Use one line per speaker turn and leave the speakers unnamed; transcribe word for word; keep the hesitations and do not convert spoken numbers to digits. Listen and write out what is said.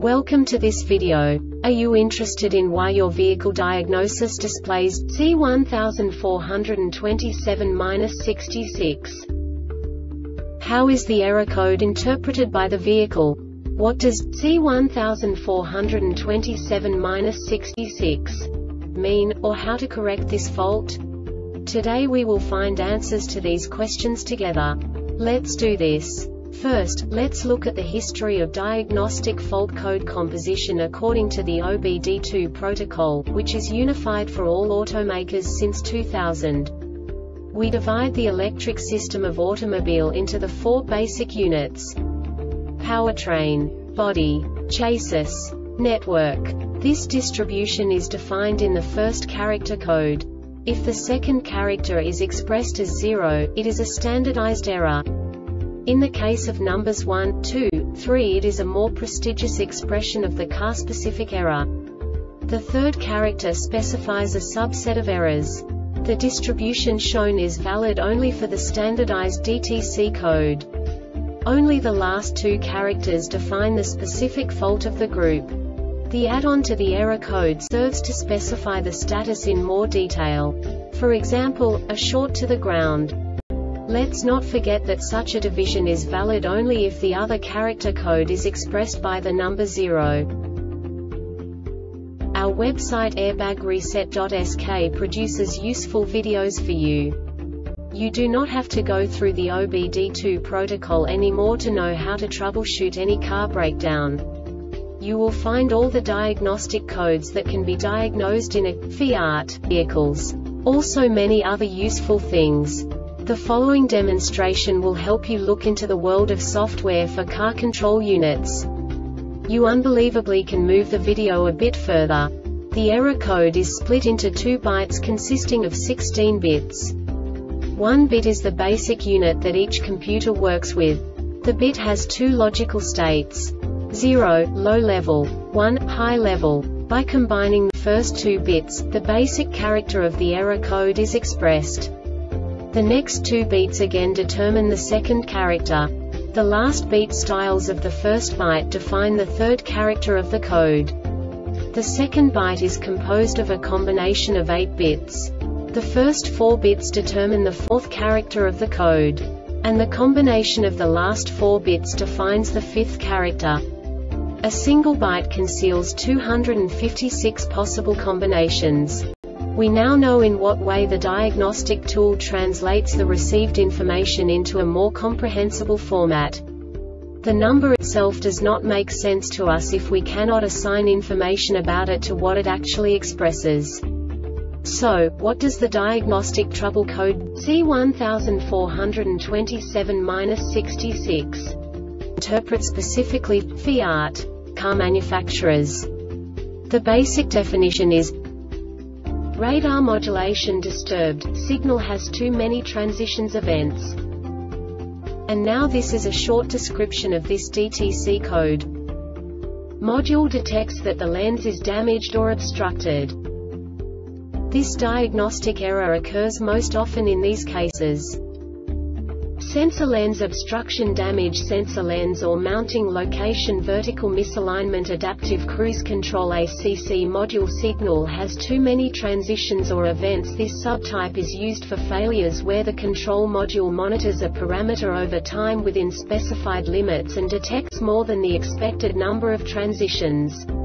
Welcome to this video. Are you interested in why your vehicle diagnosis displays C one four two seven dash sixty-six? How is the error code interpreted by the vehicle? What does C one four two seven dash sixty-six mean, or how to correct this fault? Today we will find answers to these questions together. Let's do this. First, let's look at the history of diagnostic fault code composition according to the O B D two protocol, which is unified for all automakers since two thousand. We divide the electric system of automobile into the four basic units: powertrain, body, chassis, network. This distribution is defined in the first character code. If the second character is expressed as zero, it is a standardized error. In the case of numbers one, two, three, it is a more prestigious expression of the car-specific error. The third character specifies a subset of errors. The distribution shown is valid only for the standardized D T C code. Only the last two characters define the specific fault of the group. The add-on to the error code serves to specify the status in more detail. For example, a short to the ground. Let's not forget that such a division is valid only if the other character code is expressed by the number zero. Our website airbag reset dot S K produces useful videos for you. You do not have to go through the O B D two protocol anymore to know how to troubleshoot any car breakdown. You will find all the diagnostic codes that can be diagnosed in a Fiat vehicles. Also many other useful things. The following demonstration will help you look into the world of software for car control units. You unbelievably can move the video a bit further. The error code is split into two bytes consisting of sixteen bits. One bit is the basic unit that each computer works with. The bit has two logical states: zero, low level, one, high level. By combining the first two bits, the basic character of the error code is expressed. The next two beats again determine the second character. The last beat styles of the first byte define the third character of the code. The second byte is composed of a combination of eight bits. The first four bits determine the fourth character of the code. And the combination of the last four bits defines the fifth character. A single byte conceals two hundred fifty-six possible combinations. We now know in what way the diagnostic tool translates the received information into a more comprehensible format. The number itself does not make sense to us if we cannot assign information about it to what it actually expresses. So, what does the diagnostic trouble code C one four two seven dash sixty-six interpret specifically for Fiat car manufacturers? The basic definition is: radar modulation disturbed, signal has too many transitions events. And now this is a short description of this D T C code. Module detects that the lens is damaged or obstructed. This diagnostic error occurs most often in these cases: sensor lens obstruction, damage sensor lens or mounting location, vertical misalignment, adaptive cruise control, A C C module signal has too many transitions or events. This subtype is used for failures where the control module monitors a parameter over time within specified limits and detects more than the expected number of transitions.